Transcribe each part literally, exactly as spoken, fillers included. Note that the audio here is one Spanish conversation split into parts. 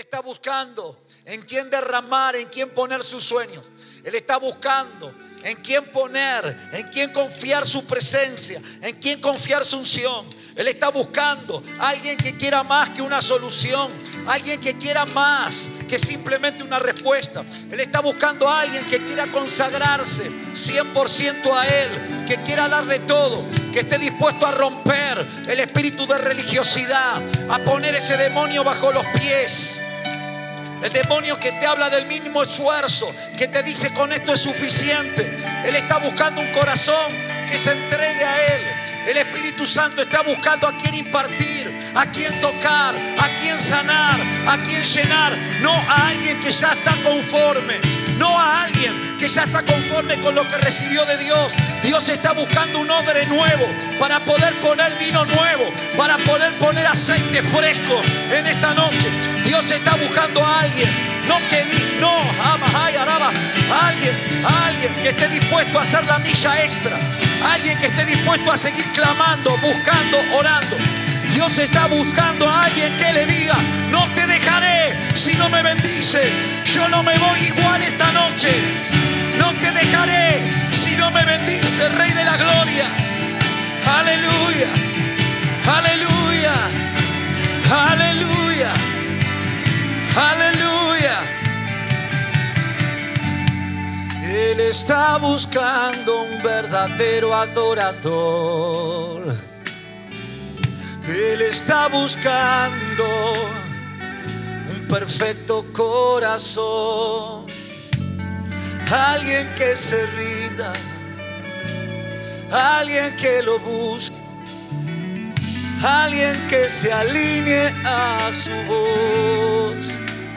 está buscando en quién derramar, en quién poner sus sueños. Él está buscando en quién poner, en quién confiar su presencia, en quién confiar su unción. Él está buscando a alguien que quiera más que una solución, alguien que quiera más que simplemente una respuesta. Él está buscando a alguien que quiera consagrarse cien por ciento a Él, que quiera darle todo, que esté dispuesto a romper el espíritu de religiosidad, a poner ese demonio bajo los pies. El demonio que te habla del mínimo esfuerzo, que te dice con esto es suficiente. Él está buscando un corazón que se entregue a Él. El Espíritu Santo está buscando a quién impartir, a quién tocar, a quién sanar, a quién llenar. No a alguien que ya está conforme, no a alguien que ya está conforme con lo que recibió de Dios. Dios está buscando un odre nuevo para poder poner vino nuevo, para poder poner aceite fresco en esta noche. Dios está buscando a alguien, no que di, no, amahai, araba, a alguien, a alguien que esté dispuesto a hacer la milla extra, alguien que esté dispuesto a seguir clamando, buscando, orando. Dios está buscando a alguien que le diga: no te dejaré si no me bendice. Yo no me voy igual esta noche. No te dejaré si no me bendice, Rey de la Gloria. Aleluya, aleluya, aleluya, aleluya. Él está buscando un verdadero adorador. Él está buscando un perfecto corazón, alguien que se rinda, alguien que lo busque, alguien que se alinee a su voz.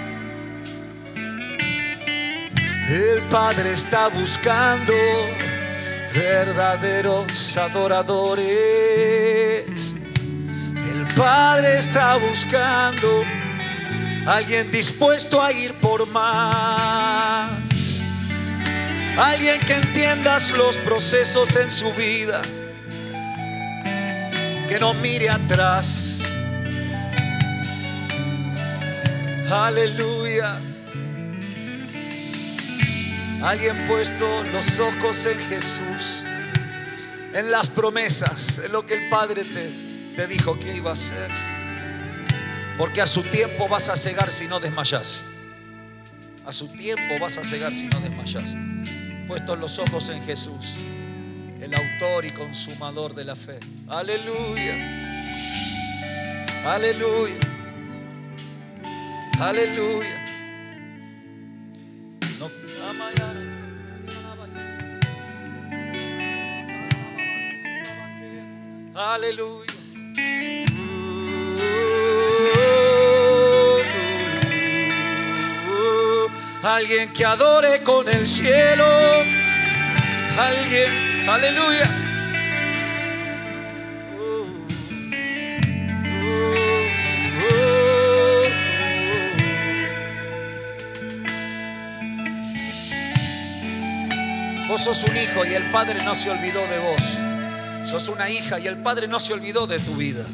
El Padre está buscando verdaderos adoradores. El Padre está buscando alguien dispuesto a ir por más, alguien que entiendas los procesos en su vida, que no mire atrás. Aleluya. Alguien puesto los ojos en Jesús, en las promesas, en lo que el Padre te, te dijo que iba a hacer. Porque a su tiempo vas a cegar si no desmayas. A su tiempo vas a cegar si no desmayas. Puestos los ojos en Jesús, el autor y consumador de la fe. Aleluya. Aleluya. Aleluya. No, aleluya. Alguien que adore con el cielo, alguien, aleluya. Oh, oh, oh, oh. Vos sos un hijo y el Padre no se olvidó de vos. Sos una hija y el Padre no se olvidó de tu vida.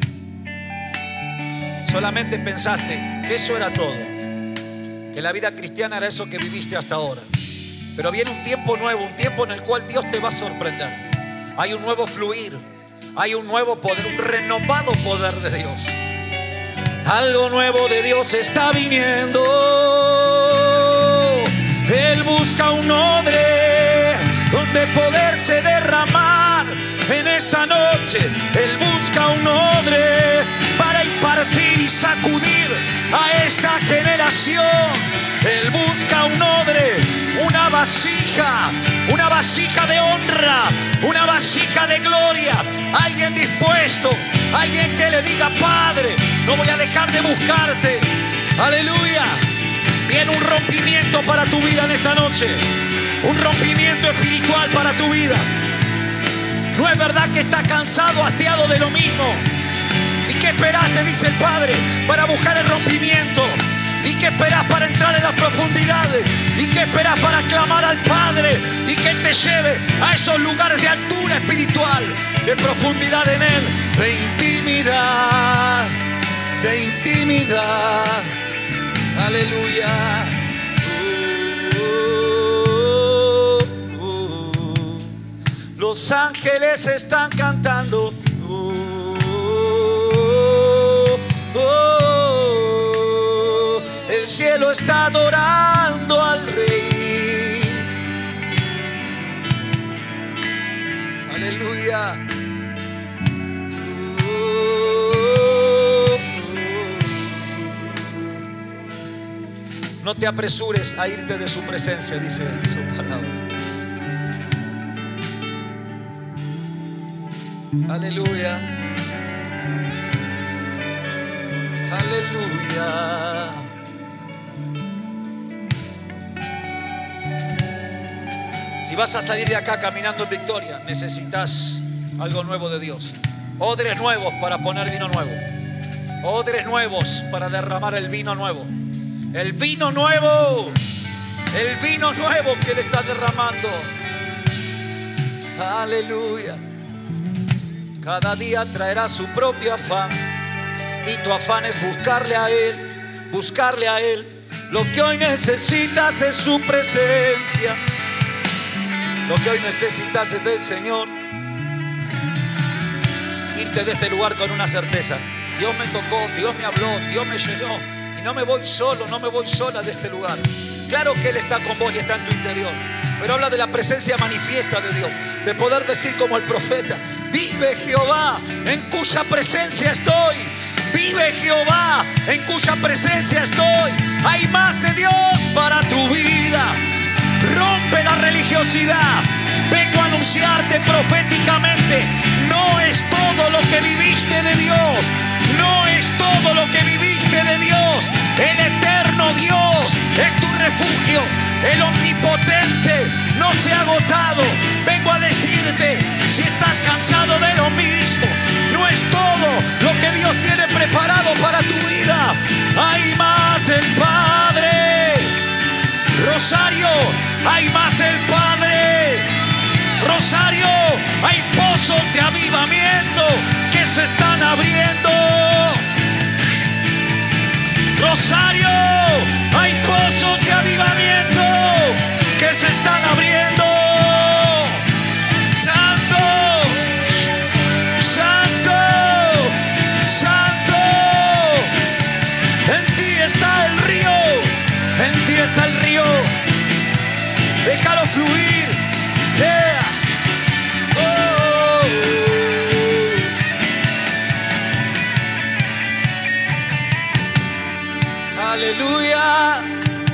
Solamente pensaste que eso era todo, que la vida cristiana era eso que viviste hasta ahora. Pero viene un tiempo nuevo, un tiempo en el cual Dios te va a sorprender. Hay un nuevo fluir, hay un nuevo poder, un renovado poder de Dios. Algo nuevo de Dios está viniendo. Él busca un odre donde poderse derramar en esta noche. Él busca un odre para impartir y sacudir a esta generación. Él busca un odre, una vasija, una vasija de honra, una vasija de gloria. Alguien dispuesto, alguien que le diga: Padre, no voy a dejar de buscarte. Aleluya. Viene un rompimiento para tu vida en esta noche, un rompimiento espiritual para tu vida. No es verdad que estás cansado, hastiado de lo mismo. ¿Y qué esperaste, dice el Padre, para buscar el rompimiento? ¿Y qué esperás para entrar en las profundidades? ¿Y qué esperás para clamar al Padre y que te lleve a esos lugares de altura espiritual, de profundidad en Él, de intimidad, de intimidad? Aleluya. Uh, uh, uh. Los ángeles están cantando. Uh, uh, uh. El cielo está adorando al Rey. Aleluya. No te apresures a irte de su presencia, dice su palabra. Aleluya. Aleluya. Si vas a salir de acá caminando en victoria, necesitas algo nuevo de Dios. Odres nuevos para poner vino nuevo. Odres nuevos para derramar el vino nuevo. El vino nuevo, el vino nuevo que Él está derramando. Aleluya. Cada día traerá su propio afán, y tu afán es buscarle a Él, buscarle a Él. Lo que hoy necesitas es su presencia. Lo que hoy necesitas es del Señor. Irte de este lugar con una certeza: Dios me tocó, Dios me habló, Dios me llenó. No me voy solo, no me voy sola de este lugar. Claro que Él está con vos y está en tu interior, pero habla de la presencia manifiesta de Dios, de poder decir como el profeta: vive Jehová, en cuya presencia estoy. Vive Jehová, en cuya presencia estoy. Hay más de Dios para tu vida. Rompe la religiosidad. Vengo a anunciarte proféticamente: no es todo lo que viviste de Dios. No es todo lo que viviste de Dios. El eterno Dios es tu refugio. El omnipotente no se ha agotado. Vengo a decirte: si estás cansado de lo mismo, no es todo lo que Dios tiene preparado para tu vida. Hay más el Padre. Rosario, hay más el Padre. Rosario, hay pozos de avivamiento que se están abriendo. Rosario, hay pozos de avivamiento que se están abriendo. Santo, Santo, Santo. En ti está el río, en ti está el río. Déjalo fluir. Yeah. Aleluya.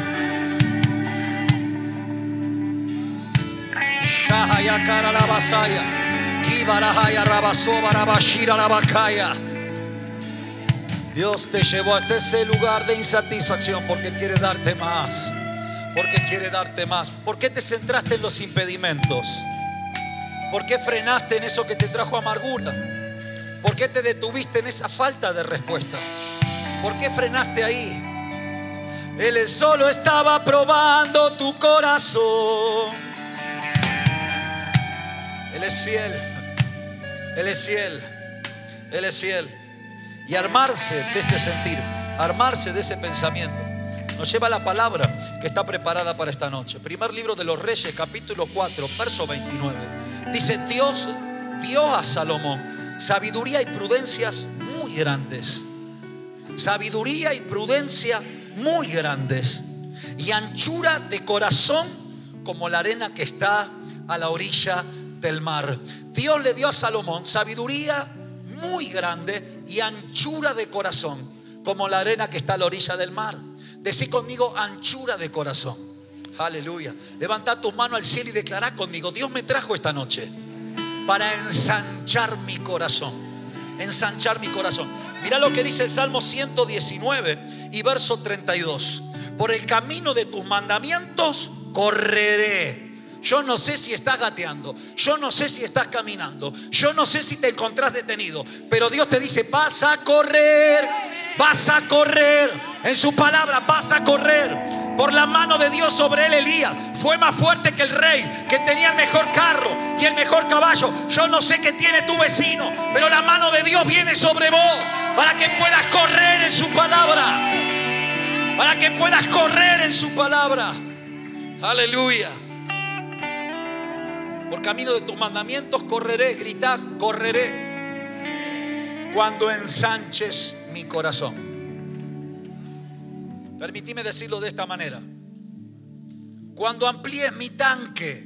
Shahaya cara la basaya. Kibarahaya rabaso barabashira la bakaya. Dios te llevó hasta ese lugar de insatisfacción porque quiere darte más. Porque quiere darte más. ¿Por qué te centraste en los impedimentos? ¿Por qué frenaste en eso que te trajo amargura? ¿Por qué te detuviste en esa falta de respuesta? ¿Por qué frenaste ahí? Él solo estaba probando tu corazón. Él es fiel. Él es fiel. Él es fiel. Y armarse de este sentir, armarse de ese pensamiento, nos lleva a la palabra que está preparada para esta noche. Primer libro de los Reyes, capítulo cuatro, verso veintinueve. Dice: Dios dio a Salomón sabiduría y prudencias muy grandes. Sabiduría y prudencia muy grandes. Y anchura de corazón como la arena que está a la orilla del mar. Dios le dio a Salomón sabiduría muy grande y anchura de corazón como la arena que está a la orilla del mar. Decí conmigo: anchura de corazón. Aleluya. Levanta tus manos al cielo y declará conmigo: Dios me trajo esta noche para ensanchar mi corazón. Ensanchar mi corazón. Mira lo que dice el Salmo ciento diecinueve y verso treinta y dos. Por el camino de tus mandamientos correré. Yo no sé si estás gateando, yo no sé si estás caminando, yo no sé si te encontrás detenido, pero Dios te dice: vas a correr, vas a correr. En su palabra vas a correr. Por la mano de Dios sobre él, Elías fue más fuerte que el rey, que tenía el mejor carro y el mejor caballo. Yo no sé qué tiene tu vecino, pero la mano de Dios viene sobre vos para que puedas correr en su palabra, para para que puedas correr en su palabra. Aleluya. Por camino de tus mandamientos correré. Grita, correré cuando ensanches mi corazón. Permíteme decirlo de esta manera. Cuando amplíes mi tanque.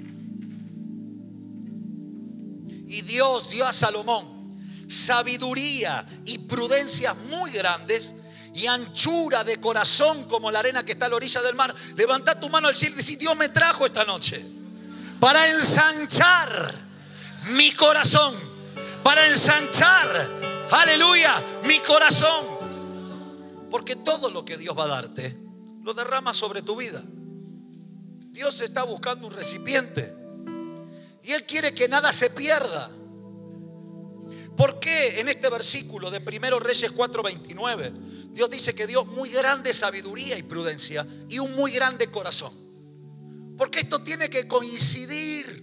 Y Dios dio a Salomón sabiduría y prudencia muy grandes y anchura de corazón como la arena que está a la orilla del mar. Levanta tu mano al cielo y decir: Dios me trajo esta noche para ensanchar mi corazón, para ensanchar, aleluya, mi corazón. Porque todo lo que Dios va a darte, lo derrama sobre tu vida. Dios está buscando un recipiente y Él quiere que nada se pierda. ¿Por qué en este versículo de Primero Reyes cuatro veintinueve Dios dice que dio muy grande sabiduría y prudencia y un muy grande corazón? Porque esto tiene que coincidir.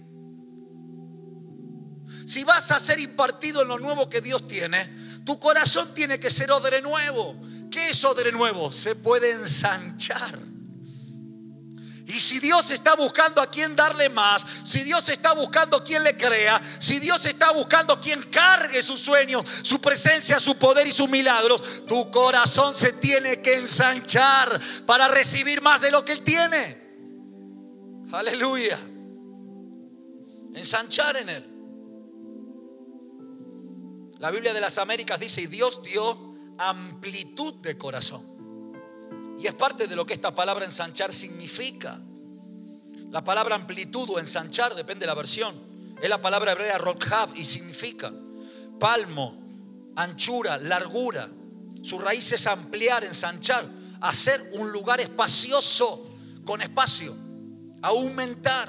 Si vas a ser impartido en lo nuevo que Dios tiene, tu corazón tiene que ser odre nuevo. ¿Qué es odre nuevo? Se puede ensanchar. Y si Dios está buscando a quien darle más, si Dios está buscando a quien le crea, si Dios está buscando a quien cargue sus sueños, su presencia, su poder y sus milagros, tu corazón se tiene que ensanchar para recibir más de lo que Él tiene. Aleluya. Ensanchar en Él. La Biblia de las Américas dice: y Dios dio amplitud de corazón. Y es parte de lo que esta palabra ensanchar significa. La palabra amplitud o ensanchar, depende de la versión, es la palabra hebrea rokhav y significa palmo, anchura, largura. Su raíz es ampliar, ensanchar, hacer un lugar espacioso, con espacio, aumentar.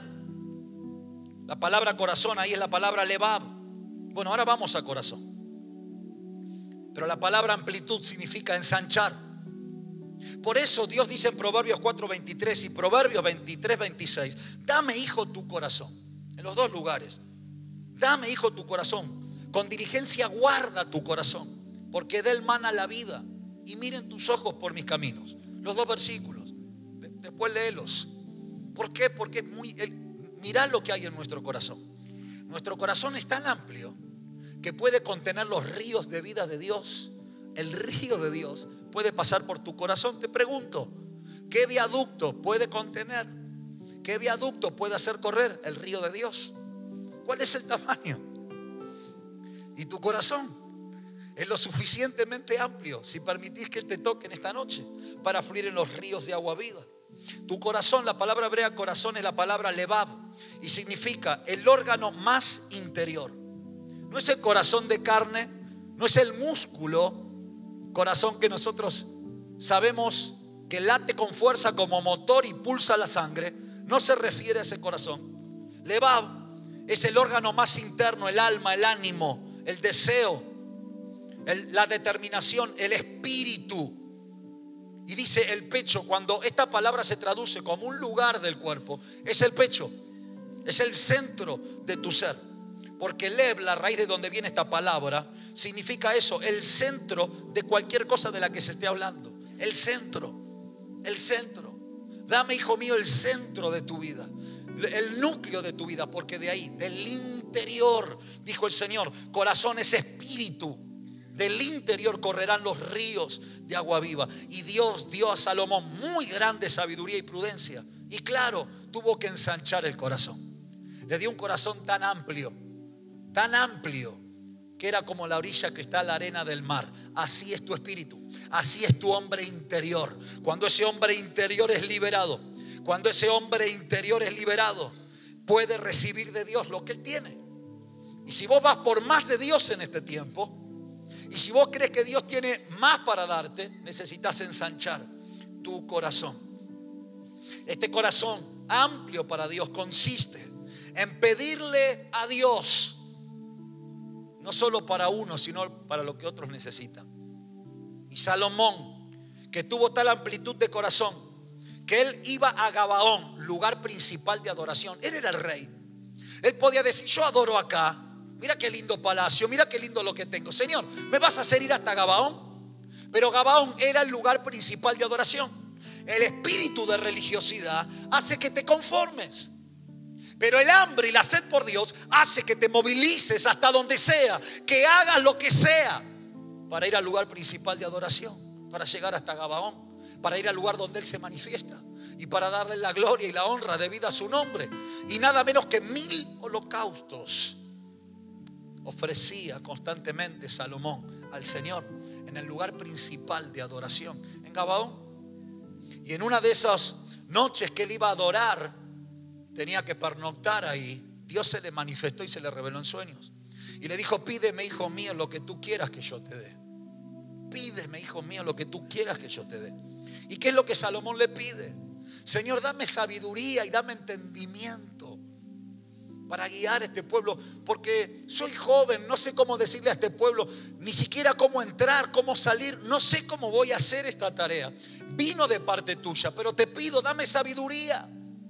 La palabra corazón ahí es la palabra levav. Bueno, ahora vamos a corazón. Pero la palabra amplitud significa ensanchar. Por eso Dios dice en Proverbios cuatro veintitrés y Proverbios veintitrés veintiséis: dame, hijo, tu corazón. En los dos lugares. Dame, hijo, tu corazón. Con diligencia guarda tu corazón, porque de él mana la vida. Y miren tus ojos por mis caminos. Los dos versículos. De- después léelos. ¿Por qué? Porque es muy, el, mirá lo que hay en nuestro corazón. Nuestro corazón es tan amplio que puede contener los ríos de vida de Dios. El río de Dios puede pasar por tu corazón. Te pregunto, ¿qué viaducto puede contener? ¿Qué viaducto puede hacer correr el río de Dios? ¿Cuál es el tamaño? Y tu corazón es lo suficientemente amplio, si permitís que Él te toque en esta noche, para fluir en los ríos de agua viva. Tu corazón, la palabra hebrea corazón es la palabra levav y significa el órgano más interior. No es el corazón de carne, no es el músculo corazón que nosotros sabemos que late con fuerza como motor y pulsa la sangre. No se refiere a ese corazón. Levav es el órgano más interno, el alma, el ánimo, el deseo, el, la determinación, el espíritu. Y dice el pecho. Cuando esta palabra se traduce como un lugar del cuerpo, es el pecho, es el centro de tu ser. Porque lev, la raíz de donde viene esta palabra, significa eso, el centro de cualquier cosa de la que se esté hablando. El centro, el centro. Dame, hijo mío, el centro de tu vida, el núcleo de tu vida, porque de ahí, del interior, dijo el Señor, corazón es espíritu, del interior correrán los ríos de agua viva. Y Dios dio a Salomón muy grande sabiduría y prudencia. Y claro, tuvo que ensanchar el corazón. Le dio un corazón tan amplio, tan amplio, que era como la orilla que está a la arena del mar. Así es tu espíritu, así es tu hombre interior. Cuando ese hombre interior es liberado, cuando ese hombre interior es liberado, puede recibir de Dios lo que Él tiene. Y si vos vas por más de Dios en este tiempo, y si vos crees que Dios tiene más para darte, necesitas ensanchar tu corazón. Este corazón amplio para Dios consiste en pedirle a Dios, no solo para uno, sino para lo que otros necesitan. Y Salomón, que tuvo tal amplitud de corazón, que él iba a Gabaón, lugar principal de adoración. Él era el rey. Él podía decir: yo adoro acá. Mira qué lindo palacio, mira qué lindo lo que tengo. Señor, ¿me vas a hacer ir hasta Gabaón? Pero Gabaón era el lugar principal de adoración. El espíritu de religiosidad hace que te conformes. Pero el hambre y la sed por Dios hace que te movilices hasta donde sea, que hagas lo que sea para ir al lugar principal de adoración, para llegar hasta Gabaón, para ir al lugar donde Él se manifiesta y para darle la gloria y la honra debida a su nombre. Y nada menos que mil holocaustos ofrecía constantemente Salomón al Señor en el lugar principal de adoración, en Gabaón. Y en una de esas noches que Él iba a adorar, tenía que pernoctar ahí. Dios se le manifestó y se le reveló en sueños. Y le dijo: pídeme, hijo mío, lo que tú quieras que yo te dé. Pídeme, hijo mío, lo que tú quieras que yo te dé. ¿Y qué es lo que Salomón le pide? Señor, dame sabiduría y dame entendimiento para guiar a este pueblo, porque soy joven, no sé cómo decirle a este pueblo, ni siquiera cómo entrar, cómo salir, no sé cómo voy a hacer esta tarea. Vino de parte tuya, pero te pido, dame sabiduría.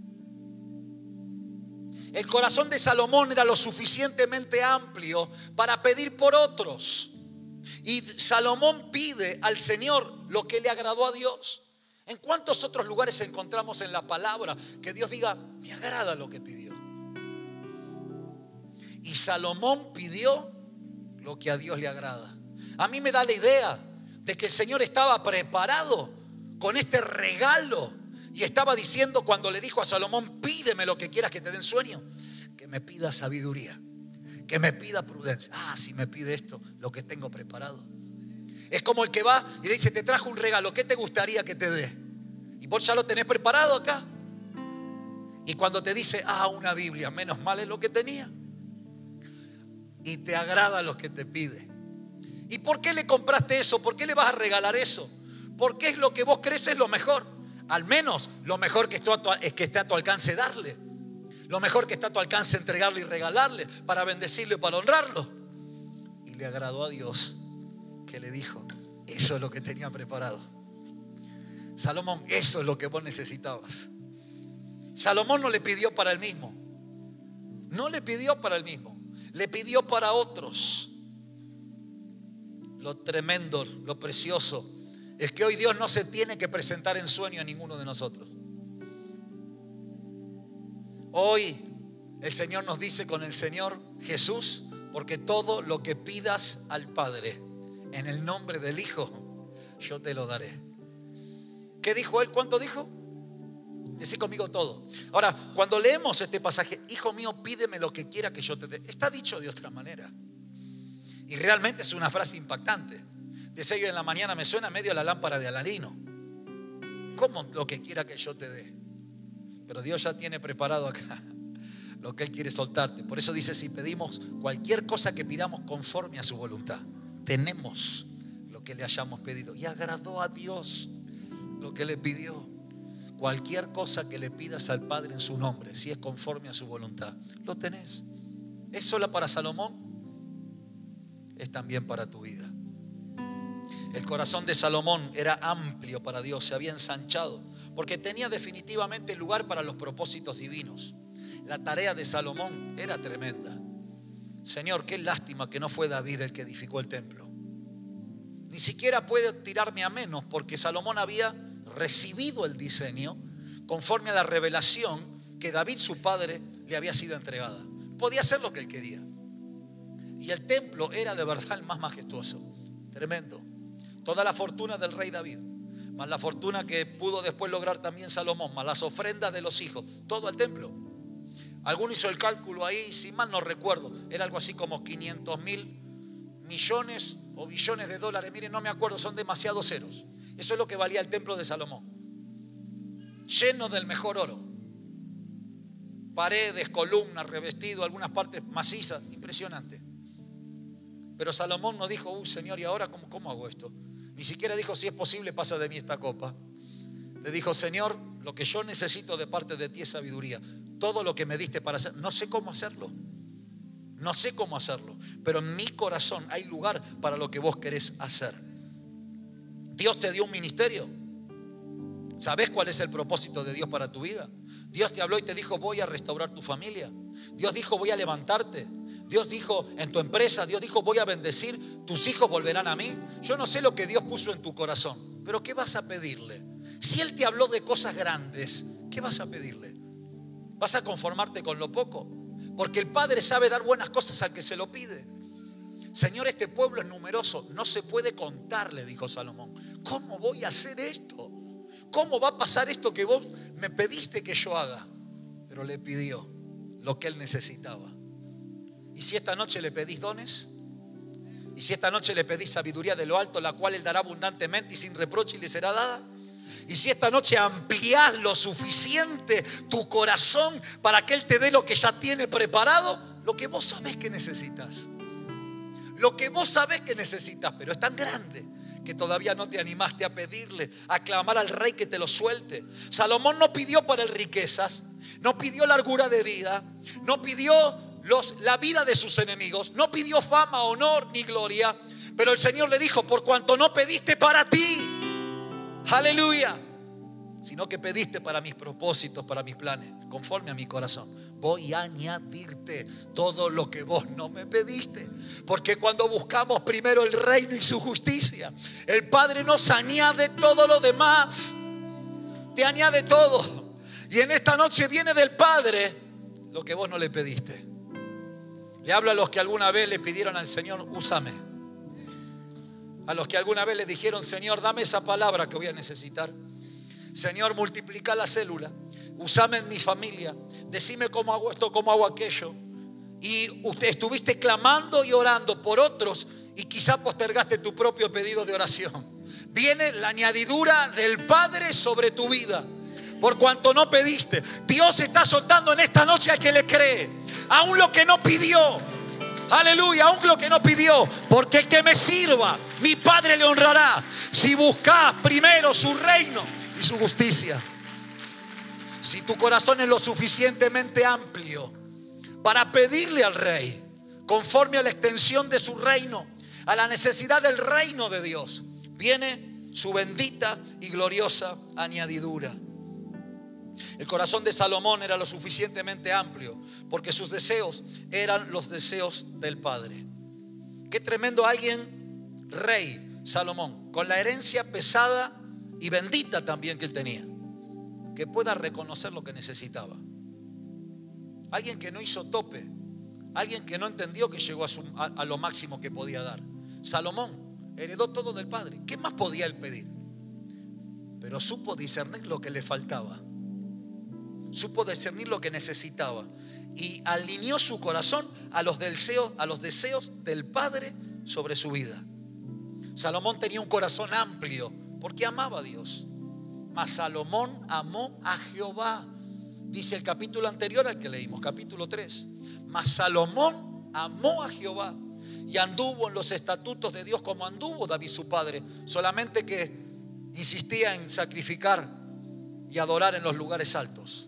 El corazón de Salomón era lo suficientemente amplio para pedir por otros. Y Salomón pide al Señor lo que le agradó a Dios. ¿En cuántos otros lugares encontramos en la palabra que Dios diga: me agrada lo que pidió? Y Salomón pidió lo que a Dios le agrada. A mí me da la idea de que el Señor estaba preparado con este regalo y estaba diciendo, cuando le dijo a Salomón: pídeme lo que quieras que te den sueño, que me pida sabiduría, que me pida prudencia. Ah, si me pide esto, lo que tengo preparado. Es como el que va y le dice: te trajo un regalo, ¿qué te gustaría que te dé? Y vos ya lo tenés preparado acá. Y cuando te dice: ah, una Biblia, menos mal es lo que tenía. Y te agrada lo que te pide. ¿Y por qué le compraste eso? ¿Por qué le vas a regalar eso? Porque es lo que vos crees es lo mejor. Al menos lo mejor que, esto es que esté a tu alcance darle. Lo mejor que está a tu alcance entregarle y regalarle, para bendecirlo y para honrarlo. Y le agradó a Dios, que le dijo: eso es lo que tenía preparado. Salomón, eso es lo que vos necesitabas. Salomón no le pidió para él mismo. No le pidió para él mismo. Le pidió para otros. Lo tremendo, lo precioso, es que hoy Dios no se tiene que presentar en sueño a ninguno de nosotros. Hoy el Señor nos dice con el Señor Jesús: porque todo lo que pidas al Padre en el nombre del Hijo, yo te lo daré. ¿Qué dijo Él? ¿Cuánto dijo? Decí conmigo todo. Ahora, cuando leemos este pasaje: hijo mío, pídeme lo que quiera que yo te dé, está dicho de otra manera. Y realmente es una frase impactante. Desde hoy en la mañana me suena medio a la lámpara de Aladino. ¿Cómo lo que quiera que yo te dé? Pero Dios ya tiene preparado acá lo que Él quiere soltarte. Por eso dice: si pedimos cualquier cosa que pidamos conforme a su voluntad, tenemos lo que le hayamos pedido. Y agradó a Dios lo que le pidió. Cualquier cosa que le pidas al Padre en su nombre, si es conforme a su voluntad, lo tenés. ¿Es solo para Salomón? Es también para tu vida. El corazón de Salomón era amplio para Dios, se había ensanchado, porque tenía definitivamente lugar para los propósitos divinos. La tarea de Salomón era tremenda. Señor, qué lástima que no fue David el que edificó el templo. Ni siquiera puede tirarme a menos, porque Salomón había recibido el diseño conforme a la revelación que David, su padre, le había sido entregada. Podía hacer lo que él quería. Y el templo era de verdad el más majestuoso. Tremendo. Toda la fortuna del rey David, más la fortuna que pudo después lograr también Salomón, más las ofrendas de los hijos, todo al templo. Alguno hizo el cálculo ahí, si mal no recuerdo, era algo así como quinientos mil millones o billones de dólares. Miren, no me acuerdo, son demasiados ceros. Eso es lo que valía el templo de Salomón, lleno del mejor oro. Paredes, columnas, revestido, algunas partes macizas, impresionante. Pero Salomón no dijo: uy, Señor, ¿y ahora cómo, cómo hago esto? Ni siquiera dijo: si es posible, pasa de mí esta copa. Le dijo: Señor, lo que yo necesito de parte de ti es sabiduría. Todo lo que me diste para hacer, no sé cómo hacerlo. No sé cómo hacerlo, pero en mi corazón hay lugar para lo que vos querés hacer. Dios te dio un ministerio. ¿Sabés cuál es el propósito de Dios para tu vida? Dios te habló y te dijo: voy a restaurar tu familia. Dios dijo: voy a levantarte. Dios dijo: en tu empresa. Dios dijo: voy a bendecir. Tus hijos volverán a mí. Yo no sé lo que Dios puso en tu corazón, pero ¿qué vas a pedirle? Si Él te habló de cosas grandes, ¿qué vas a pedirle? ¿Vas a conformarte con lo poco? Porque el Padre sabe dar buenas cosas al que se lo pide. Señor, este pueblo es numeroso, no se puede contar, le dijo Salomón. ¿Cómo voy a hacer esto? ¿Cómo va a pasar esto que vos me pediste que yo haga? Pero le pidió lo que él necesitaba. ¿Y si esta noche le pedís dones? ¿Y si esta noche le pedís sabiduría de lo alto, la cual él dará abundantemente y sin reproche y le será dada? ¿Y si esta noche amplías lo suficiente tu corazón para que él te dé lo que ya tiene preparado? Lo que vos sabés que necesitas. Lo que vos sabés que necesitas, pero es tan grande que todavía no te animaste a pedirle, a clamar al rey que te lo suelte. Salomón no pidió para él riquezas, no pidió largura de vida, no pidió los, la vida de sus enemigos, no pidió fama, honor ni gloria, pero el Señor le dijo: por cuanto no pediste para ti, aleluya, sino que pediste para mis propósitos, para mis planes, conforme a mi corazón, voy a añadirte todo lo que vos no me pediste. Porque cuando buscamos primero el reino y su justicia, el Padre nos añade todo lo demás. Te añade todo. Y en esta noche viene del Padre lo que vos no le pediste. Le hablo a los que alguna vez le pidieron al Señor: úsame. A los que alguna vez le dijeron: Señor, dame esa palabra que voy a necesitar. Señor, multiplica la célula. Usame en mi familia. Decime cómo hago esto, cómo hago aquello. Y usted estuviste clamando y orando por otros y quizá postergaste tu propio pedido de oración. Viene la añadidura del Padre sobre tu vida. Por cuanto no pediste, Dios está soltando en esta noche al que le cree. Aún lo que no pidió. Aleluya, aún lo que no pidió. Porque el que me sirva, mi Padre le honrará. Si buscas primero su reino y su justicia. Si tu corazón es lo suficientemente amplio para pedirle al Rey, conforme a la extensión de su reino, a la necesidad del reino de Dios, viene su bendita y gloriosa añadidura. El corazón de Salomón era lo suficientemente amplio, porque sus deseos eran los deseos del Padre. Qué tremendo alguien, rey Salomón, con la herencia pesada y bendita también que él tenía, que pueda reconocer lo que necesitaba. Alguien que no hizo tope, alguien que no entendió que llegó a, su, a, a lo máximo que podía dar. Salomón heredó todo del Padre. ¿Qué más podía él pedir? Pero supo discernir lo que le faltaba, supo discernir lo que necesitaba y alineó su corazón a los deseos, a los deseos del Padre sobre su vida. Salomón tenía un corazón amplio porque amaba a Dios. Mas Salomón amó a Jehová. Dice el capítulo anterior al que leímos, capítulo tres. Mas Salomón amó a Jehová y anduvo en los estatutos de Dios como anduvo David su padre, solamente que insistía en sacrificar y adorar en los lugares altos.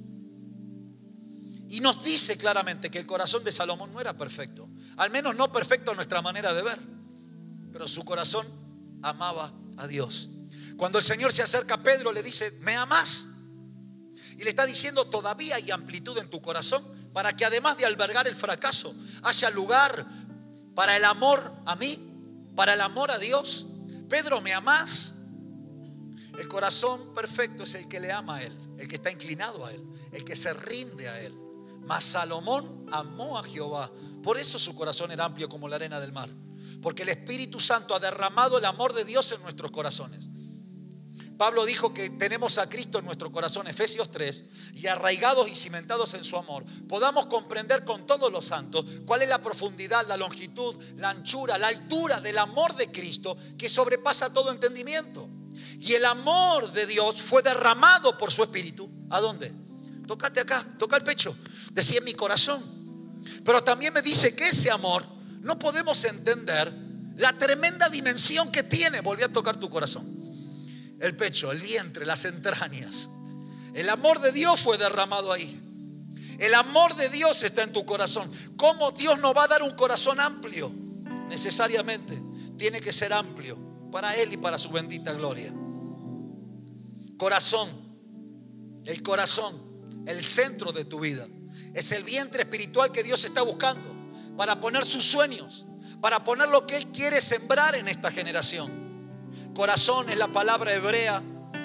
Y nos dice claramente que el corazón de Salomón no era perfecto, al menos no perfecto a nuestra manera de ver, pero su corazón amaba a Dios. Cuando el Señor se acerca a Pedro, le dice: ¿me amás? Y le está diciendo: todavía hay amplitud en tu corazón para que además de albergar el fracaso, haya lugar para el amor a mí, para el amor a Dios. Pedro, ¿me amás? El corazón perfecto es el que le ama a Él, el que está inclinado a Él, el que se rinde a Él. Mas Salomón amó a Jehová. Por eso su corazón era amplio como la arena del mar, porque el Espíritu Santo ha derramado el amor de Dios en nuestros corazones. Pablo dijo que tenemos a Cristo en nuestro corazón, Efesios tres, y arraigados y cimentados en su amor, podamos comprender con todos los santos cuál es la profundidad, la longitud, la anchura, la altura del amor de Cristo que sobrepasa todo entendimiento. Y el amor de Dios fue derramado por su Espíritu. ¿A dónde? Tócate acá, toca el pecho. Decía: en mi corazón. Pero también me dice que ese amor no podemos entender la tremenda dimensión que tiene. Volví a tocar tu corazón. El pecho, el vientre, las entrañas. El amor de Dios fue derramado ahí. El amor de Dios está en tu corazón. ¿Cómo Dios nos va a dar un corazón amplio? Necesariamente tiene que ser amplio para Él y para su bendita gloria. Corazón, el corazón, el centro de tu vida. Es el vientre espiritual que Dios está buscando para poner sus sueños, para poner lo que Él quiere sembrar en esta generación. Corazón es la palabra hebrea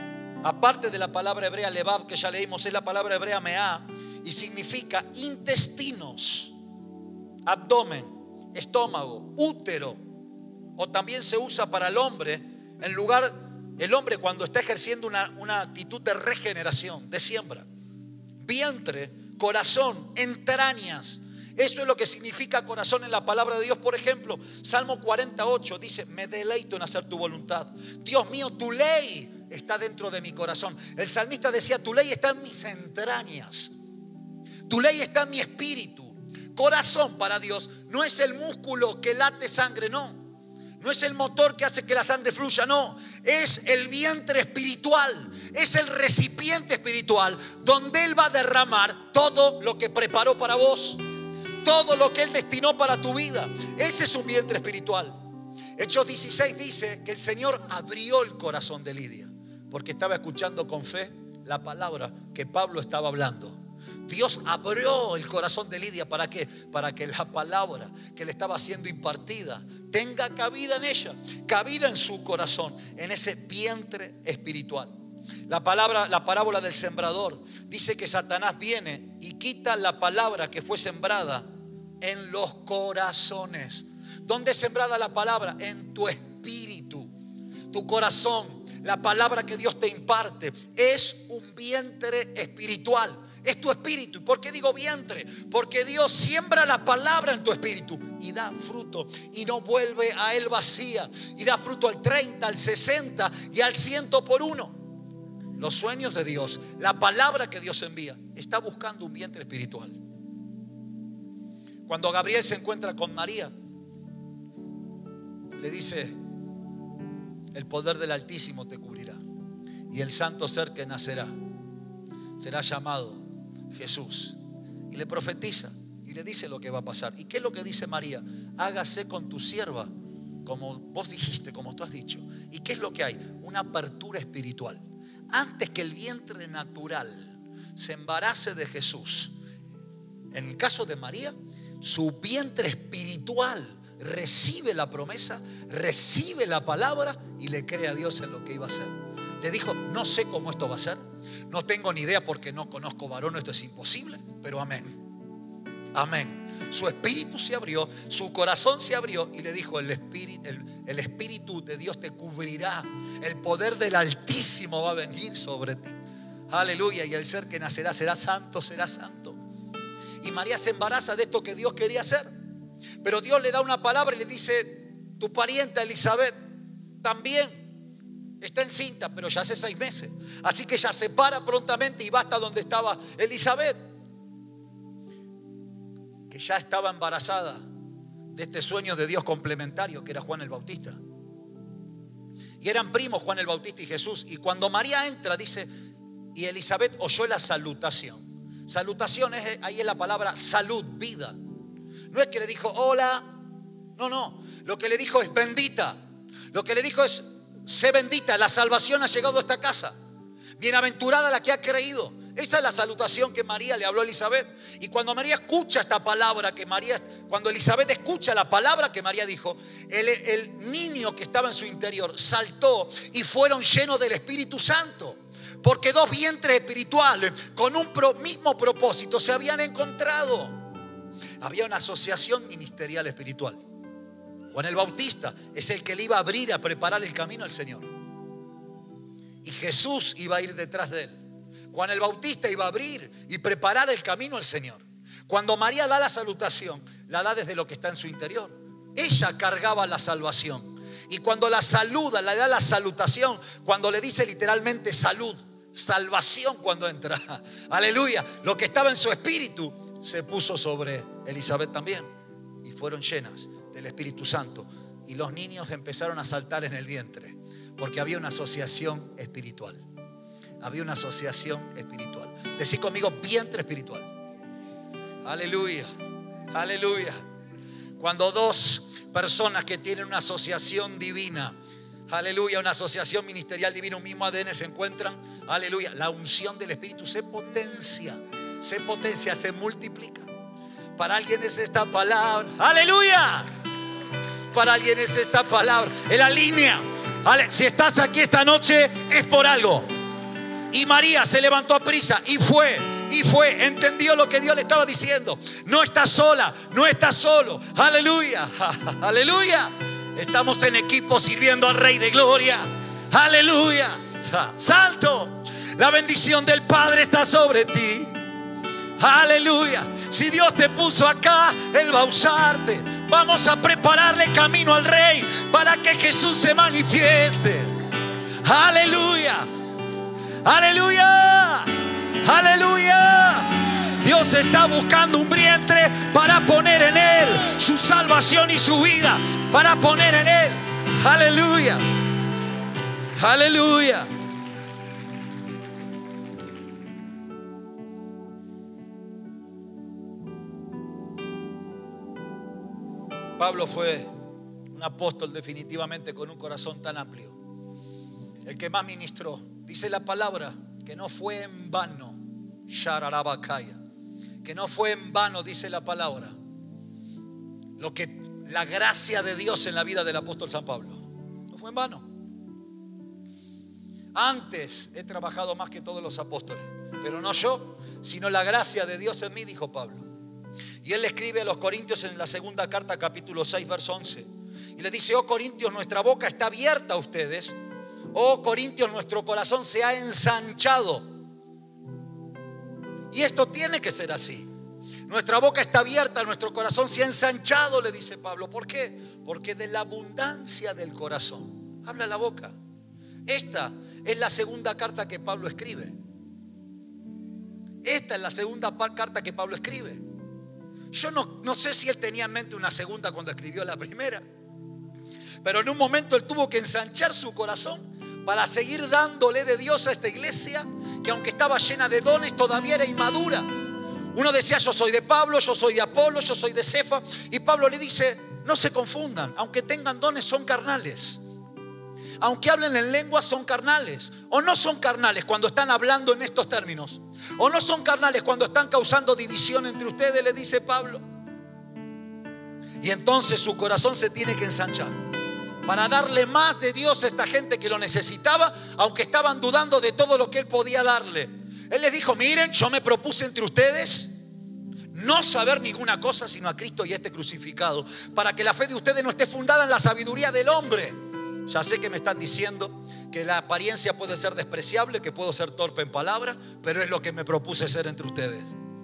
aparte de la palabra hebrea levav que ya leímos, es la palabra hebrea meá y significa intestinos, abdomen, estómago, útero, o también se usa para el hombre en lugar, el hombre cuando está ejerciendo una, una actitud de regeneración, de siembra. Vientre, corazón, entrañas. Eso es lo que significa corazón en la palabra de Dios. Por ejemplo, Salmo cuarenta y ocho dice: me deleito en hacer tu voluntad. Dios mío, tu ley está dentro de mi corazón. El salmista decía: tu ley está en mis entrañas. Tu ley está en mi espíritu. Corazón para Dios no es el músculo que late sangre, no. No es el motor que hace que la sangre fluya, no. Es el vientre espiritual. Es el recipiente espiritual donde Él va a derramar todo lo que preparó para vos. Todo lo que Él destinó para tu vida. Ese es un vientre espiritual. Hechos dieciséis dice que el Señor abrió el corazón de Lidia porque estaba escuchando con fe la palabra que Pablo estaba hablando. Dios abrió el corazón de Lidia. ¿Para qué? Para que la palabra que le estaba siendo impartida tenga cabida en ella, cabida en su corazón, en ese vientre espiritual. La palabra, la parábola del sembrador dice que Satanás viene y quita la palabra que fue sembrada en los corazones. ¿Dónde es sembrada la palabra? En tu espíritu, tu corazón. La palabra que Dios te imparte es un vientre espiritual. Es tu espíritu. ¿Por qué digo vientre? Porque Dios siembra la palabra en tu espíritu y da fruto y no vuelve a Él vacía. Y da fruto al treinta, al sesenta y al cien por uno. Los sueños de Dios, la palabra que Dios envía, está buscando un vientre espiritual. Cuando Gabriel se encuentra con María, le dice: el poder del Altísimo te cubrirá y el santo ser que nacerá será llamado Jesús. Y le profetiza y le dice lo que va a pasar. ¿Y qué es lo que dice María? Hágase con tu sierva como vos dijiste, como tú has dicho. ¿Y qué es lo que hay? Una apertura espiritual. Antes que el vientre natural se embarace de Jesús, en el caso de María, su vientre espiritual recibe la promesa, recibe la palabra y le cree a Dios en lo que iba a hacer. Le dijo: no sé cómo esto va a ser, no tengo ni idea porque no conozco varón, esto es imposible, pero amén, amén. Su espíritu se abrió, su corazón se abrió y le dijo: el espíritu, el, el espíritu de Dios te cubrirá, el poder del Altísimo va a venir sobre ti. Aleluya. Y el ser que nacerá será santo, será santo. Y María se embaraza de esto que Dios quería hacer. Pero Dios le da una palabra y le dice: tu parienta Elizabeth también está encinta, pero ya hace seis meses. Así que ella se para prontamente y va hasta donde estaba Elizabeth, que ya estaba embarazada de este sueño de Dios complementario que era Juan el Bautista. Y eran primos Juan el Bautista y Jesús. Y cuando María entra, dice: y Elizabeth oyó la salutación. Salutación es, ahí es la palabra salud, vida. No es que le dijo hola, no, no. Lo que le dijo es bendita. Lo que le dijo es: sé bendita, la salvación ha llegado a esta casa. Bienaventurada la que ha creído. Esa es la salutación que María le habló a Elizabeth. Y cuando María escucha esta palabra que María, cuando Elizabeth escucha la palabra que María dijo, el, el niño que estaba en su interior saltó y fueron llenos del Espíritu Santo. Porque dos vientres espirituales con un pro, mismo propósito se habían encontrado. Había una asociación ministerial espiritual. Juan el Bautista es el que le iba a abrir, a preparar el camino al Señor. Y Jesús iba a ir detrás de él. Juan el Bautista iba a abrir y preparar el camino al Señor. Cuando María da la salutación, la da desde lo que está en su interior. Ella cargaba la salvación. Y cuando la saluda, le da la salutación, cuando le dice literalmente salud, salvación cuando entra. Aleluya. Lo que estaba en su espíritu se puso sobre Elizabeth también. Y fueron llenas del Espíritu Santo. Y los niños empezaron a saltar en el vientre. Porque había una asociación espiritual. Había una asociación espiritual. Decí conmigo: vientre espiritual. Aleluya. Aleluya. Cuando dos personas que tienen una asociación divina, aleluya, una asociación ministerial divina, un mismo A D N se encuentran, aleluya, la unción del Espíritu se potencia, se potencia, se multiplica. Para alguien es esta palabra, aleluya. Para alguien es esta palabra, en la línea. Si estás aquí esta noche es por algo. Y María se levantó a prisa y fue, y fue, entendió lo que Dios le estaba diciendo. No está sola, no está solo. Aleluya, aleluya. Estamos en equipo sirviendo al Rey de Gloria. Aleluya, santo. La bendición del Padre está sobre ti. Aleluya. Si Dios te puso acá, Él va a usarte. Vamos a prepararle camino al Rey para que Jesús se manifieste. Aleluya. Aleluya. Aleluya. Dios está buscando un vientre para poner en él su salvación y su vida. Para poner en él. Aleluya. Aleluya. Pablo fue un apóstol definitivamente con un corazón tan amplio. El que más ministró. Dice la palabra que no fue en vano. Shararabakaya. Que no fue en vano, dice la palabra, lo que la gracia de Dios en la vida del apóstol San Pablo. No fue en vano. Antes he trabajado más que todos los apóstoles, pero no yo, sino la gracia de Dios en mí, dijo Pablo. Y él le escribe a los Corintios en la segunda carta, capítulo seis, verso once. Y le dice: oh Corintios, nuestra boca está abierta a ustedes. Oh Corintios, nuestro corazón se ha ensanchado. Y esto tiene que ser así. Nuestra boca está abierta, nuestro corazón se ha ensanchado, le dice Pablo. ¿Por qué? Porque de la abundancia del corazón habla la boca. Esta es la segunda carta que Pablo escribe. Esta es la segunda carta que Pablo escribe. Yo no, no sé si él tenía en mente una segunda cuando escribió la primera, pero en un momento él tuvo que ensanchar su corazón para seguir dándole de Dios a esta iglesia, que aunque estaba llena de dones, todavía era inmadura. Uno decía: yo soy de Pablo, yo soy de Apolo, yo soy de Cefa. Y Pablo le dice: no se confundan, aunque tengan dones son carnales. Aunque hablen en lengua son carnales. O no son carnales cuando están hablando en estos términos. O no son carnales cuando están causando división entre ustedes, le dice Pablo. Y entonces su corazón se tiene que ensanchar para darle más de Dios a esta gente que lo necesitaba, aunque estaban dudando de todo lo que él podía darle. Él les dijo: miren, yo me propuse entre ustedes no saber ninguna cosa sino a Cristo y a este crucificado, para que la fe de ustedes no esté fundada en la sabiduría del hombre. Ya sé que me están diciendo que la apariencia puede ser despreciable, que puedo ser torpe en palabra, pero es lo que me propuse ser entre ustedes.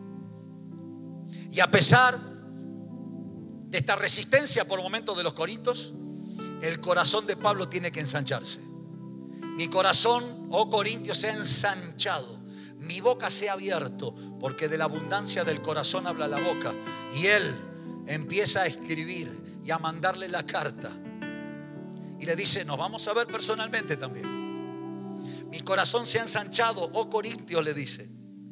Y a pesar de esta resistencia por momentos de los corintios, el corazón de Pablo tiene que ensancharse. Mi corazón, oh Corintios, se ha ensanchado. Mi boca se ha abierto, porque de la abundancia del corazón habla la boca. Y él empieza a escribir y a mandarle la carta. Y le dice: nos vamos a ver personalmente también. Mi corazón se ha ensanchado, oh Corintios, le dice.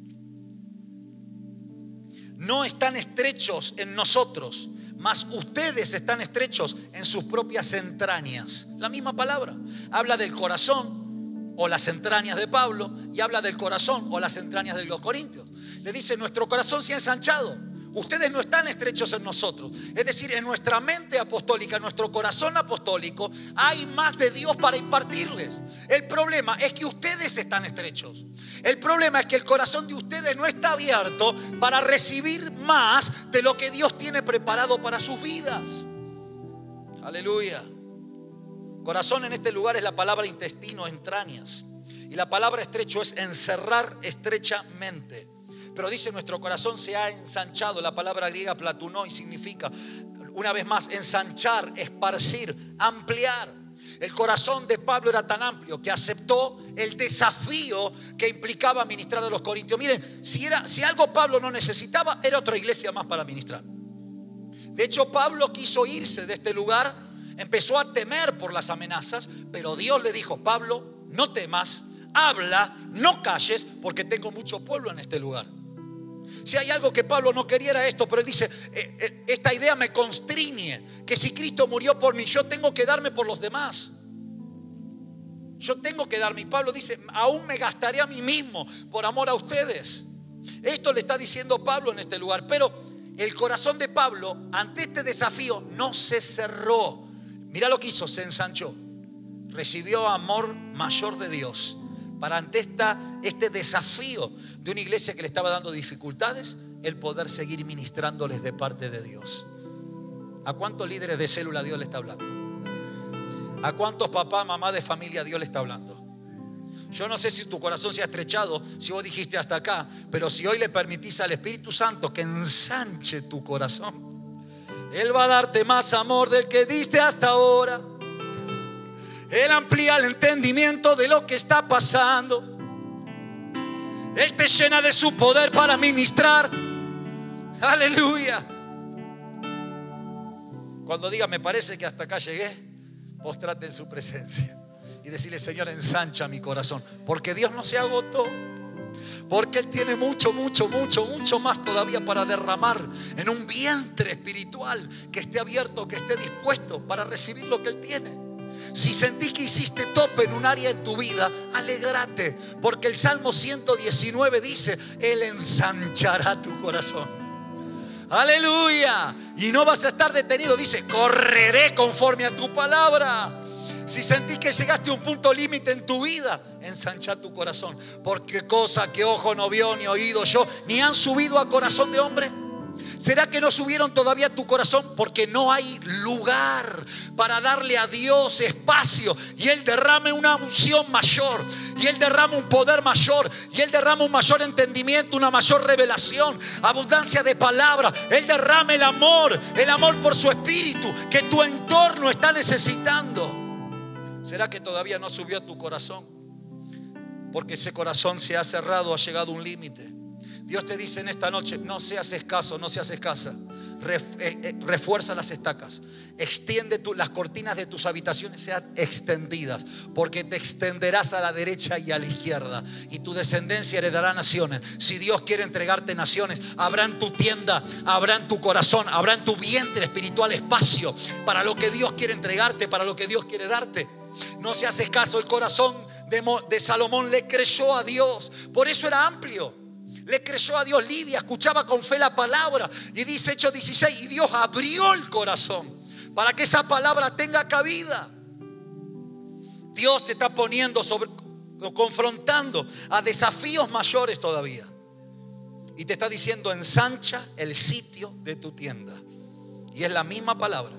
No están estrechos en nosotros, mas ustedes están estrechos en sus propias entrañas. La misma palabra. Habla del corazón o las entrañas de Pablo, y habla del corazón o las entrañas de los corintios. Le dice: nuestro corazón se ha ensanchado. Ustedes no están estrechos en nosotros. Es decir, en nuestra mente apostólica, en nuestro corazón apostólico, hay más de Dios para impartirles. El problema es que ustedes están estrechos. El problema es que el corazón de ustedes no está abierto para recibir más de lo que Dios tiene preparado para sus vidas. Aleluya. Corazón en este lugar es la palabra intestino, entrañas. Y la palabra estrecho es encerrar estrechamente. Pero dice: nuestro corazón se ha ensanchado. La palabra griega platunó y significa, una vez más, ensanchar, esparcir, ampliar. El corazón de Pablo era tan amplio que aceptó el desafío que implicaba ministrar a los corintios. Miren, si, era, si algo Pablo no necesitaba, era otra iglesia más para ministrar. De hecho, Pablo quiso irse de este lugar, empezó a temer por las amenazas, pero Dios le dijo: Pablo, no temas, habla, no calles, porque tengo mucho pueblo en este lugar. Si hay algo que Pablo no quería era esto, pero él dice: eh, eh, esta idea me constriñe, que si Cristo murió por mí, yo tengo que darme por los demás. Yo tengo que darme. Y Pablo dice: aún me gastaré a mí mismo por amor a ustedes. Esto le está diciendo Pablo en este lugar. Pero el corazón de Pablo ante este desafío no se cerró. Mira lo que hizo: se ensanchó. Recibió amor mayor de Dios. para ante esta, este desafío de una iglesia que le estaba dando dificultades, el poder seguir ministrándoles de parte de Dios. ¿A cuántos líderes de célula Dios le está hablando? ¿A cuántos papás, mamás de familia Dios le está hablando? Yo no sé si tu corazón se ha estrechado, si vos dijiste hasta acá, pero si hoy le permitís al Espíritu Santo que ensanche tu corazón, Él va a darte más amor del que diste hasta ahora. Él amplía el entendimiento de lo que está pasando. Él te llena de su poder para ministrar. Aleluya. Cuando diga me parece que hasta acá llegué, postrate en su presencia y decirle: Señor, ensancha mi corazón, porque Dios no se agotó, porque Él tiene mucho, mucho, mucho, mucho más todavía para derramar en un vientre espiritual que esté abierto, que esté dispuesto para recibir lo que Él tiene. Si sentís que hiciste tope en un área de tu vida, alégrate, porque el Salmo ciento diecinueve dice: Él ensanchará tu corazón. Aleluya. Y no vas a estar detenido. Dice: correré conforme a tu palabra. Si sentís que llegaste a un punto límite en tu vida, ensancha tu corazón, porque cosa que ojo no vio, ni oído yo, ni han subido a corazón de hombre. ¿Será que no subieron todavía a tu corazón? Porque no hay lugar para darle a Dios espacio, y Él derrame una unción mayor, y Él derrama un poder mayor, y Él derrama un mayor entendimiento, una mayor revelación, abundancia de palabra. Él derrama el amor, el amor por su espíritu que tu entorno está necesitando. ¿Será que todavía no subió a tu corazón? Porque ese corazón se ha cerrado, ha llegado a un límite. Dios te dice en esta noche: no seas escaso, no seas escasa. Refuerza las estacas. Extiende tu, las cortinas de tus habitaciones sean extendidas, porque te extenderás a la derecha y a la izquierda, y tu descendencia heredará naciones. Si Dios quiere entregarte naciones, habrá en tu tienda, habrá en tu corazón, habrá en tu vientre espiritual espacio para lo que Dios quiere entregarte, para lo que Dios quiere darte. No seas escaso. El corazón de, de Salomón le creyó a Dios, por eso era amplio. Le creyó a Dios. Lidia escuchaba con fe la palabra, y dice Hechos dieciséis: y Dios abrió el corazón para que esa palabra tenga cabida. Dios te está poniendo sobre, confrontando a desafíos mayores todavía, y te está diciendo: ensancha el sitio de tu tienda. Y es la misma palabra: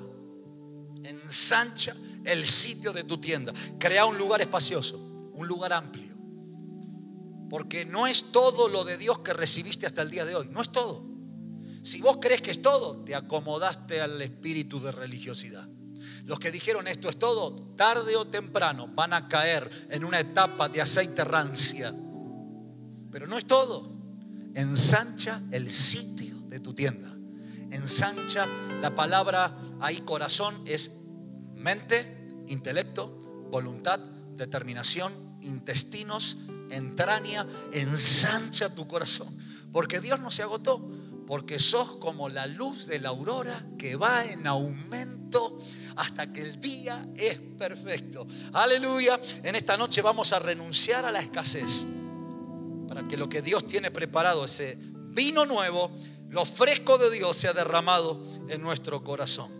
ensancha el sitio de tu tienda. Crea un lugar espacioso, un lugar amplio. Porque no es todo lo de Dios que recibiste hasta el día de hoy. No es todo. Si vos crees que es todo, te acomodaste al espíritu de religiosidad. Los que dijeron esto es todo, tarde o temprano van a caer en una etapa de aceite rancia. Pero no es todo. Ensancha el sitio de tu tienda. Ensancha, la palabra ahí corazón es mente, intelecto, voluntad, determinación, intestinos, entraña. Ensancha tu corazón, porque Dios no se agotó, porque sos como la luz de la aurora que va en aumento hasta que el día es perfecto. Aleluya. En esta noche vamos a renunciar a la escasez para que lo que Dios tiene preparado, ese vino nuevo, lo fresco de Dios, sea derramado en nuestro corazón.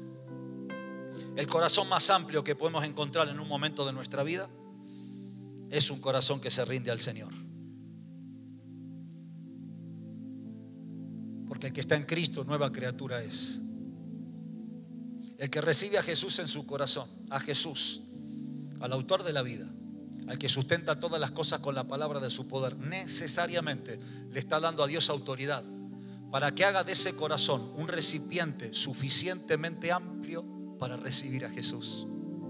El corazón más amplio que podemos encontrar en un momento de nuestra vida es un corazón que se rinde al Señor. Porque el que está en Cristo, nueva criatura es. El que recibe a Jesús en su corazón, a Jesús, al autor de la vida, al que sustenta todas las cosas con la palabra de su poder, necesariamente le está dando a Dios autoridad para que haga de ese corazón un recipiente suficientemente amplio para recibir a Jesús.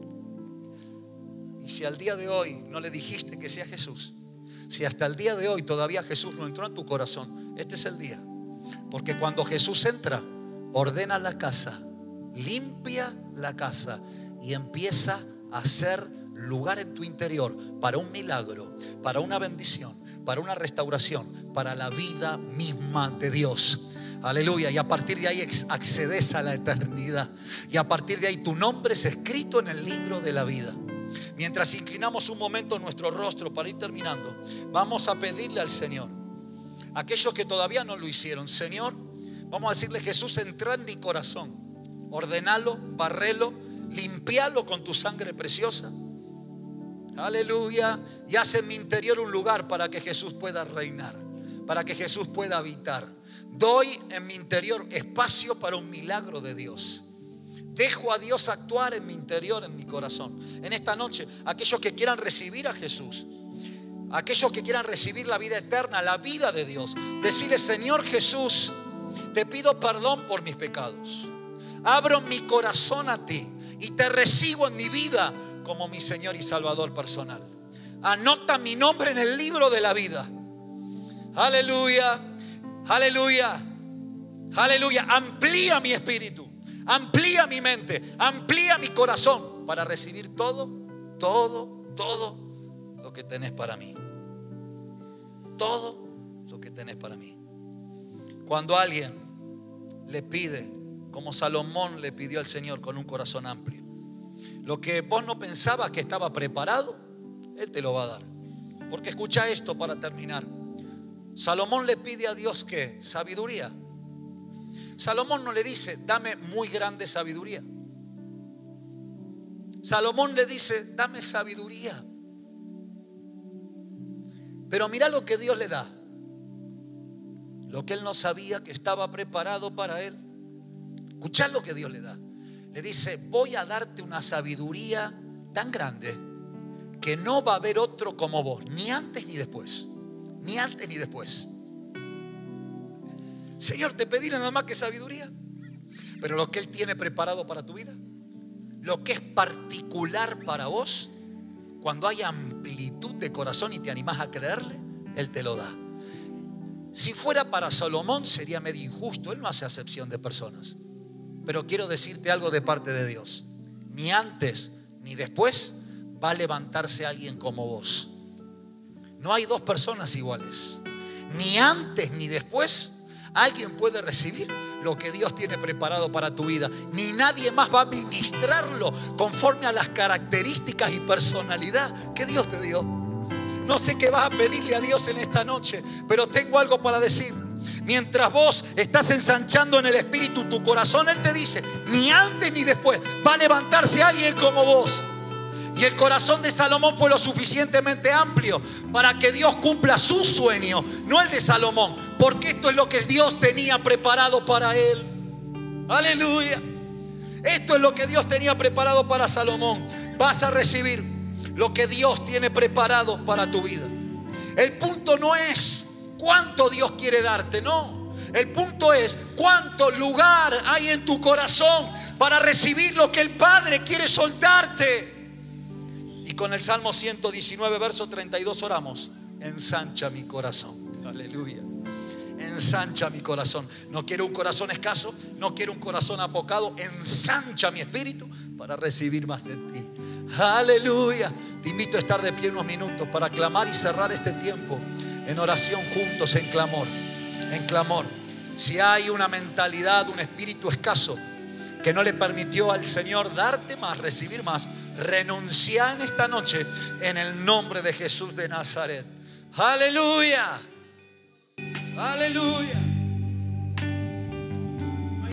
Y si al día de hoy no le dijiste que sea Jesús, si hasta el día de hoy todavía Jesús no entró en tu corazón, este es el día. Porque cuando Jesús entra, ordena la casa, limpia la casa y empieza a hacer lugar en tu interior para un milagro, para una bendición, para una restauración, para la vida misma de Dios. Aleluya. Y a partir de ahí accedes a la eternidad, y a partir de ahí tu nombre es escrito en el libro de la vida. Mientras inclinamos un momento nuestro rostro para ir terminando, vamos a pedirle al Señor, aquellos que todavía no lo hicieron: Señor, vamos a decirle: Jesús, entra en mi corazón, ordenalo, barrelo, limpialo con tu sangre preciosa. Aleluya. Y haz en mi interior un lugar para que Jesús pueda reinar, para que Jesús pueda habitar. Doy en mi interior espacio para un milagro de Dios. Dejo a Dios actuar en mi interior, en mi corazón. En esta noche, aquellos que quieran recibir a Jesús, aquellos que quieran recibir la vida eterna, la vida de Dios, decirle: Señor Jesús, te pido perdón por mis pecados. Abro mi corazón a ti y te recibo en mi vida como mi Señor y Salvador personal. Anota mi nombre en el libro de la vida. Aleluya, aleluya, aleluya. Amplía mi espíritu, amplía mi mente, amplía mi corazón para recibir todo, todo, todo lo que tenés para mí. Todo lo que tenés para mí. Cuando alguien le pide, como Salomón le pidió al Señor con un corazón amplio, lo que vos no pensabas que estaba preparado, Él te lo va a dar. Porque escucha esto para terminar. Salomón le pide a Dios ¿qué? Sabiduría. Salomón no le dice: dame muy grande sabiduría. Salomón le dice: dame sabiduría. Pero mira lo que Dios le da. Lo que él no sabía que estaba preparado para él. Escuchá lo que Dios le da. Le dice: voy a darte una sabiduría tan grande que no va a haber otro como vos, ni antes ni después. Ni antes ni después. Señor, te pedí nada más que sabiduría. Pero lo que Él tiene preparado para tu vida, lo que es particular para vos, cuando hay amplitud de corazón y te animás a creerle, Él te lo da. Si fuera para Salomón sería medio injusto. Él no hace acepción de personas. Pero quiero decirte algo de parte de Dios: ni antes ni después va a levantarse alguien como vos. No hay dos personas iguales. Ni antes ni después alguien puede recibir lo que Dios tiene preparado para tu vida. Ni nadie más va a ministrarlo conforme a las características y personalidad que Dios te dio. No sé qué vas a pedirle a Dios en esta noche, pero tengo algo para decir. Mientras vos estás ensanchando en el Espíritu tu corazón, Él te dice: ni antes ni después va a levantarse alguien como vos. Y el corazón de Salomón fue lo suficientemente amplio para que Dios cumpla su sueño, no el de Salomón, porque esto es lo que Dios tenía preparado para él. Aleluya. Esto es lo que Dios tenía preparado para Salomón. Vas a recibir lo que Dios tiene preparado para tu vida. El punto no es cuánto Dios quiere darte, no. El punto es cuánto lugar hay en tu corazón para recibir lo que el Padre quiere soltarte. Y con el Salmo ciento diecinueve, verso treinta y dos oramos: ensancha mi corazón. Aleluya. Ensancha mi corazón. No quiero un corazón escaso, no quiero un corazón apocado. Ensancha mi espíritu para recibir más de ti. Aleluya. Te invito a estar de pie unos minutos para clamar y cerrar este tiempo en oración juntos, en clamor, en clamor. Si hay una mentalidad, un espíritu escaso que no le permitió al Señor darte más, recibir más, renuncia en esta noche en el nombre de Jesús de Nazaret. Aleluya. Aleluya.